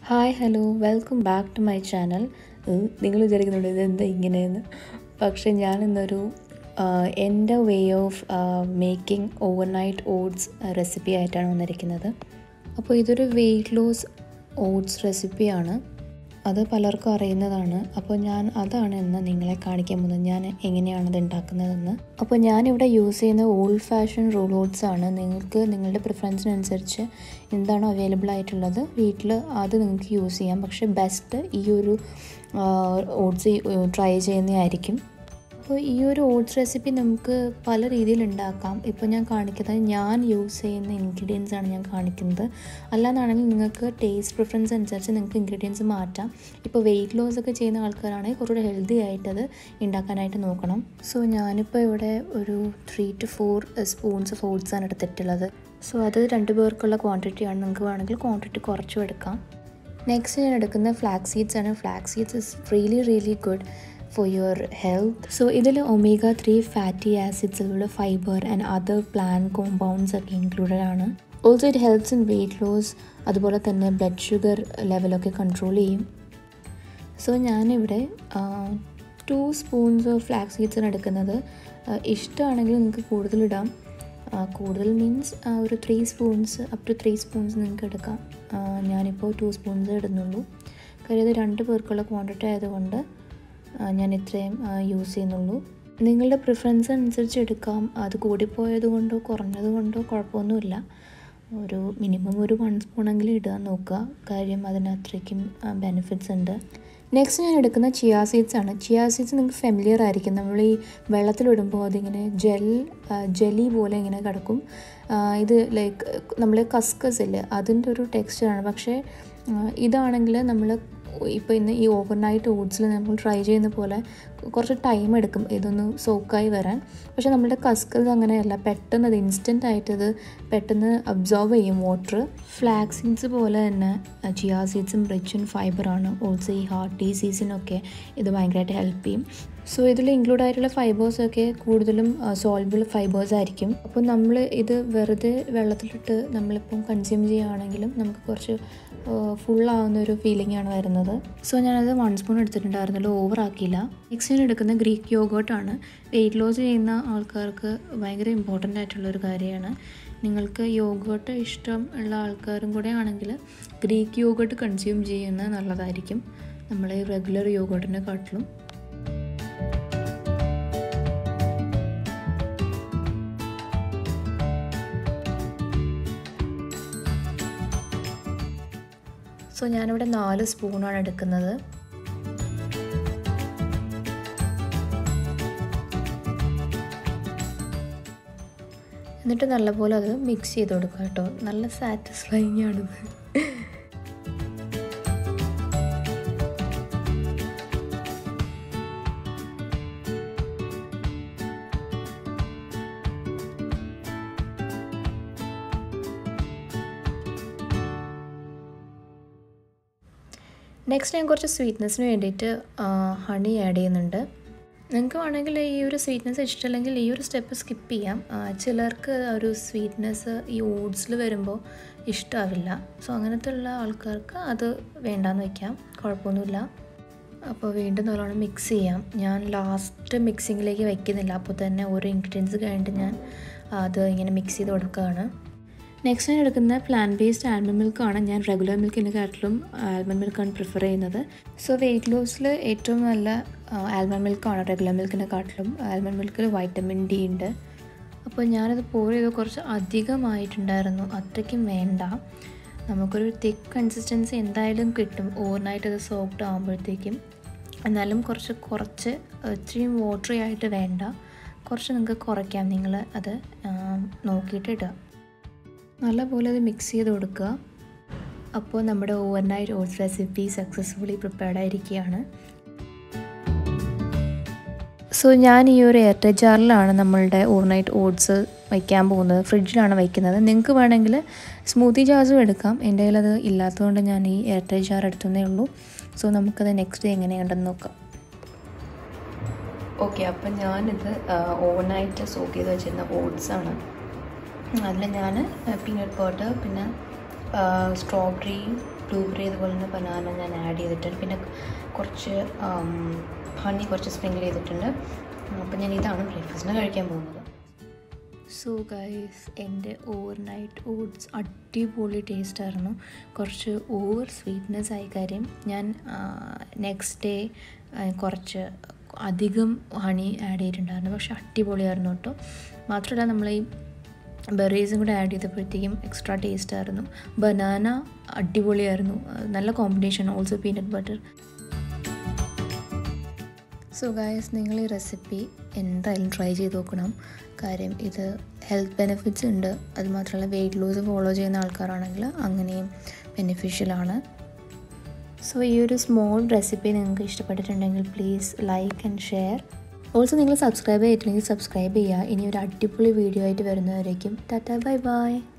Hi hello welcome back to my channel. നിങ്ങൾ വിചാരിക്കുന്നുണ്ട് ഇതെന്താ ഇങ്ങനെയെന്ന്. പക്ഷേ ഞാനിന്നൊരു എൻ്റെ way of making overnight oats recipe ആയിട്ടാണ് വന്നിരിക്കുന്നത്. അപ്പോൾ ഇതൊരു വെയ്റ്റ് ലോസ് ഓട്സ് റെസിപ്പിയാണ്. അത് പലർക്കും അറിയുന്നതാണ്. അപ്പോൾ ഞാൻ അതാണ് ഇന്ന് നിങ്ങളെ കാണിക്കാൻ പോകുന്നത്, ഞാൻ എങ്ങനെയാണത് ഉണ്ടാക്കുന്നതെന്ന്. അപ്പോൾ ഞാനിവിടെ യൂസ് ചെയ്യുന്ന ഓൾഡ് ഫാഷൻ റോൾ ഓട്സ് ആണ്. നിങ്ങൾക്ക് നിങ്ങളുടെ പ്രിഫറൻസിനനുസരിച്ച് എന്താണോ അവൈലബിൾ ആയിട്ടുള്ളത് വീട്ടിൽ അത് നിങ്ങൾക്ക് യൂസ് ചെയ്യാം. പക്ഷേ ബെസ്റ്റ് ഈ ഒരു ഓട്സ് ട്രൈ ചെയ്യുന്നതായിരിക്കും. അപ്പോൾ ഈ ഒരു ഓട്സ് റെസിപ്പി നമുക്ക് പല രീതിയിൽ ഉണ്ടാക്കാം. ഇപ്പോൾ ഞാൻ കാണിക്കുന്നത് ഞാൻ യൂസ് ചെയ്യുന്ന ഇൻഗ്രീഡിയൻസ് ആണ് ഞാൻ കാണിക്കുന്നത്. അല്ലാന്നാണെങ്കിൽ നിങ്ങൾക്ക് ടേസ്റ്റ് പ്രിഫറൻസ് അനുസരിച്ച് നിങ്ങൾക്ക് ഇൻഗ്രീഡിയൻസ് മാറ്റാം. ഇപ്പോൾ വെയിറ്റ് ലോസ് ഒക്കെ ചെയ്യുന്ന ആൾക്കാരാണെങ്കിൽ കുറച്ചുകൂടെ ഹെൽത്തി ആയിട്ടത് ഉണ്ടാക്കാനായിട്ട് നോക്കണം. സോ ഞാനിപ്പോൾ ഇവിടെ ഒരു 3 to 4 സ്പൂൺസ് ഓഫ് ഓട്സ് ആണ് എടുത്തിട്ടുള്ളത്. സോ അത് 2 പേർക്കുള്ള ക്വാണ്ടിറ്റിയാണ്. നിങ്ങൾക്ക് വേണമെങ്കിൽ ക്വാണ്ടിറ്റി കുറച്ചും എടുക്കാം. നെക്സ്റ്റ് ഞാൻ എടുക്കുന്ന ഫ്ലാക്സ് സീഡ്സ് ആണ്. Flax seeds is really good for your health. So ഇതിൽ omega-3 fatty acids, fiber and other plant compounds ഒക്കെ included ആണ്. Also it helps in weight loss. അതുപോലെ തന്നെ ബ്ലഡ് ഷുഗർ ലെവലൊക്കെ കൺട്രോൾ ചെയ്യും. സോ ഞാനിവിടെ 2 സ്പൂൺസ് ഓഫ് ഫ്ലാക്സ് സീഡ്സാണ് എടുക്കുന്നത്. ഇഷ്ടമാണെങ്കിൽ നിങ്ങൾക്ക് കൂടുതലിടാം. കൂടുതൽ മീൻസ് ഒരു 3 സ്പൂൺസ് അപ് ടു 3 സ്പൂൺസ് നിങ്ങൾക്ക് എടുക്കാം. ഞാനിപ്പോൾ 2 സ്പൂൺസ് ഇടുന്നുള്ളൂ. കാര്യം ഇത് 2 പേർക്കുള്ള ക്വാണ്ടിറ്റി ആയതുകൊണ്ട് ഞാൻ ഇത്രയും യൂസ് ചെയ്യുന്നുള്ളൂ. നിങ്ങളുടെ പ്രിഫറൻസ് അനുസരിച്ച് എടുക്കാം. അത് കൂടിപ്പോയത് കൊണ്ടോ കുറഞ്ഞത് കൊണ്ടോ കുഴപ്പമൊന്നുമില്ല. ഒരു മിനിമം ഒരു 1 സ്പൂണെങ്കിലും ഇടാൻ നോക്കുക. കാര്യം അതിന് അത്രയ്ക്കും ബെനിഫിറ്റ്സ് ഉണ്ട്. നെക്സ്റ്റ് ഞാൻ എടുക്കുന്ന ചിയാ സീഡ്സ് ആണ്. ചിയാ സീഡ്സ് നിങ്ങൾക്ക് ഫെമിലിയർ ആയിരിക്കും. നമ്മൾ ഈ വെള്ളത്തിലിടുമ്പോൾ അതിങ്ങനെ ജെല്ലി പോലെ ഇങ്ങനെ കിടക്കും. ഇത് ലൈക്ക് നമ്മൾ കസ്കസ് ഇല്ലേ അതിൻ്റെ ഒരു ടെക്സ്ചറാണ്. പക്ഷേ ഇതാണെങ്കിൽ നമ്മൾ ഇപ്പോൾ ഇന്ന് ഈ ഓവർനൈറ്റ് ഓട്സിൽ നമ്മൾ ട്രൈ ചെയ്യുന്ന പോലെ കുറച്ച് ടൈം എടുക്കും ഇതൊന്ന് സോക്കായി വരാൻ. പക്ഷേ നമ്മുടെ കസ്കസ് അങ്ങനെയല്ല, പെട്ടെന്ന് അത് ഇൻസ്റ്റൻ്റ് ആയിട്ട് ഇത് പെട്ടെന്ന് അബ്സോർവ് ചെയ്യും വാട്ടർ. ഫ്ലാക്സ് സീഡ്സ് പോലെ തന്നെ ചിയാ സീഡ്സും റിച്ച് ഇൻ ഫൈബറാണ്. ഓൾസോ ഈ ഹാർട്ട് ഡിസീസിനൊക്കെ ഇത് ഭയങ്കരമായിട്ട് ഹെൽപ്പ് ചെയ്യും. സോ ഇതിൽ ഇൻക്ലൂഡ് ആയിട്ടുള്ള ഫൈബേഴ്സൊക്കെ കൂടുതലും സോൾബിൾ ഫൈബേഴ്സ് ആയിരിക്കും. അപ്പോൾ നമ്മൾ ഇത് വെറുതെ വെള്ളത്തിലിട്ട് നമ്മളിപ്പം കൺസ്യൂം ചെയ്യുകയാണെങ്കിലും നമുക്ക് കുറച്ച് ഫുള്ളാവുന്ന ഒരു ഫീലിംഗ് ആണ് വരുന്നത്. സോ ഞാനത് 1 സ്പൂൺ എടുത്തിട്ടുണ്ടായിരുന്നല്ലോ, ഓവറാക്കിയില്ല. നെക്സ്റ്റ് ഞാൻ എടുക്കുന്ന ഗ്രീക്ക് യോഗോട്ടാണ്. വെയിറ്റ് ലോസ് ചെയ്യുന്ന ആൾക്കാർക്ക് ഭയങ്കര ഇമ്പോർട്ടൻ്റ് ആയിട്ടുള്ളൊരു കാര്യമാണ്. നിങ്ങൾക്ക് യോഗോട്ട് ഇഷ്ടം ഉള്ള ആൾക്കാരും കൂടെ ആണെങ്കിൽ ഗ്രീക്ക് യോഗോട്ട് കൺസ്യൂം ചെയ്യുന്നത് നല്ലതായിരിക്കും നമ്മൾ റെഗുലർ യോഗോട്ടിനെ കാട്ടിലും. സോ ഞാനിവിടെ 4 സ്പൂണാണ് എടുക്കുന്നത്. എന്നിട്ട് നല്ലപോലെ അത് മിക്സ് ചെയ്ത് കൊടുക്കുക കേട്ടോ. നല്ല സാറ്റിസ്ഫൈങ് ആണിത്. നെക്സ്റ്റ് ഞാൻ കുറച്ച് സ്വീറ്റ്നെസ്സിന് വേണ്ടിയിട്ട് ഹണി ആഡ് ചെയ്യുന്നുണ്ട്. നിങ്ങൾക്ക് വേണമെങ്കിൽ ഈ ഒരു സ്വീറ്റ്നെസ് ഇഷ്ടമല്ലെങ്കിൽ ഈ ഒരു സ്റ്റെപ്പ് സ്കിപ്പ് ചെയ്യാം. ചിലർക്ക് ഒരു സ്വീറ്റ്നെസ് ഈ ഓട്സിൽ വരുമ്പോൾ ഇഷ്ടമാവില്ല. സോ അങ്ങനത്തെ ഉള്ള ആൾക്കാർക്ക് അത് വേണ്ടാന്ന് വയ്ക്കാം, കുഴപ്പമൊന്നുമില്ല. അപ്പോൾ വീണ്ടും നല്ലോണം മിക്സ് ചെയ്യാം. ഞാൻ ലാസ്റ്റ് മിക്സിങ്ങിലേക്ക് വയ്ക്കുന്നില്ല, അപ്പോൾ തന്നെ ഓരോ ഇൻഗ്രീഡിയൻസ് കഴിഞ്ഞിട്ട് ഞാൻ അത് ഇങ്ങനെ മിക്സ് ചെയ്ത് കൊടുക്കുകയാണ്. നെക്സ്റ്റ് ഞാൻ എടുക്കുന്ന പ്ലാന്റ് ബേസ്ഡ് ആൽമണ്ട് മിൽക്കാണ്. ഞാൻ റെഗുലർ മിൽക്കിനെക്കാട്ടിലും ആൽമണ്ട് മിൽക്കാണ് പ്രിഫർ ചെയ്യുന്നത്. സോ വെയിറ്റ് ലോസിൽ ഏറ്റവും നല്ല ആൽമണ്ട് മിൽക്കാണ് റെഗുലർ മിൽക്കിനെക്കാട്ടിലും. ആൽമണ്ട് മിൽക്കിൽ വൈറ്റമിൻ ഡി ഉണ്ട്. അപ്പോൾ ഞാനത് പോർ ചെയ്ത് കുറച്ച് അധികമായിട്ടുണ്ടായിരുന്നു, അത്രയ്ക്കും വേണ്ട. നമുക്കൊരു തിക്ക് കൺസിസ്റ്റൻസി എന്തായാലും കിട്ടും ഓവർനൈറ്റ് അത് സോക്ഡ് ആകുമ്പോഴത്തേക്കും. എന്നാലും കുറച്ച് ഇത്രയും വാട്ടറി ആയിട്ട് വേണ്ട, കുറച്ച് നിങ്ങൾക്ക് കുറയ്ക്കാം. നിങ്ങൾ അത് നോക്കിയിട്ട് ഇടുക. നല്ലപോലെ അത് മിക്സ് ചെയ്ത് കൊടുക്കുക. അപ്പോൾ നമ്മുടെ overnight oats recipe successfully prepared ആയിരിക്കുകയാണ്. സോ ഞാൻ ഈ ഒരു എയർ ടൈറ്റ് ജാറിലാണ് നമ്മളുടെ ഓവർനൈറ്റ് ഓട്സ് വയ്ക്കാൻ പോകുന്നത്. ഫ്രിഡ്ജിലാണ് വയ്ക്കുന്നത്. നിങ്ങൾക്ക് വേണമെങ്കിൽ സ്മൂത്തി ജാർസും എടുക്കാം. എൻ്റെ കയ്യിൽ അത് ഇല്ലാത്തതുകൊണ്ട് ഞാൻ ഈ എയർ ടൈറ്റ് ജാർ എടുത്തതേ ഉള്ളൂ. സോ നമുക്കത് നെക്സ്റ്റ് ഡേ എങ്ങനെയുണ്ടെന്ന് നോക്കാം. ഓക്കെ, അപ്പം ഞാനിത് ഓവർനൈറ്റ് സോക്ക് ചെയ്ത് വെച്ചിരുന്ന ഓട്സാണ്. അതിൽ ഞാൻ പീനട്ട് ബട്ടർ പിന്നെ സ്ട്രോബെറി, ബ്ലൂബെറി അതുപോലെ തന്നെ ബനാന ഞാൻ ആഡ് ചെയ്തിട്ടുണ്ട്. പിന്നെ കുറച്ച് ഹണി കുറച്ച് സ്പ്രിങ്കിൾ ചെയ്തിട്ടുണ്ട്. അപ്പോൾ ഞാൻ ഇതാണ് ബ്രേക്ക്ഫാസ്റ്റിന് കഴിക്കാൻ പോകുന്നത്. സോ ഗൈസ്, എൻ്റെ ഓവർനൈറ്റ് ഓട്സ് അടിപൊളി ടേസ്റ്റായിരുന്നു. കുറച്ച് ഓവർ സ്വീറ്റ്നെസ് ആയി കാര്യം ഞാൻ നെക്സ്റ്റ് ഡേ കുറച്ച് അധികം ഹണി ആഡ് ചെയ്തിട്ടുണ്ടായിരുന്നു. പക്ഷേ അടിപൊളിയായിരുന്നു കേട്ടോ. മാത്രമല്ല നമ്മൾ ഈ ബെറീസും കൂടെ ആഡ് ചെയ്തപ്പോഴത്തേക്കും എക്സ്ട്രാ ടേസ്റ്റായിരുന്നു. ബനാന അടിപൊളിയായിരുന്നു, നല്ല combination. Also peanut butter. So guys, നിങ്ങൾ ഈ റെസിപ്പി എന്തായാലും ട്രൈ ചെയ്ത് നോക്കണം. കാര്യം ഇത് ഹെൽത്ത് ബെനിഫിറ്റ്സ് ഉണ്ട്. അതുമാത്രമല്ല വെയിറ്റ് ലോസ് ഫോളോ ചെയ്യുന്ന ആൾക്കാരാണെങ്കിൽ അങ്ങനെയും ബെനിഫിഷ്യലാണ്. സോ ഈ ഒരു സ്മോൾ റെസിപ്പി നിങ്ങൾക്ക് ഇഷ്ടപ്പെട്ടിട്ടുണ്ടെങ്കിൽ please like and share. Also നിങ്ങൾ സബ്സ്ക്രൈബ് ചെയ്തിട്ടുണ്ടെങ്കിൽ സബ്സ്ക്രൈബ് ചെയ്യുക. ഇനി ഒരു അടിപൊളി വീഡിയോ ആയിട്ട് വരുന്നവരേക്കും ടാറ്റാ ബൈ ബൈ.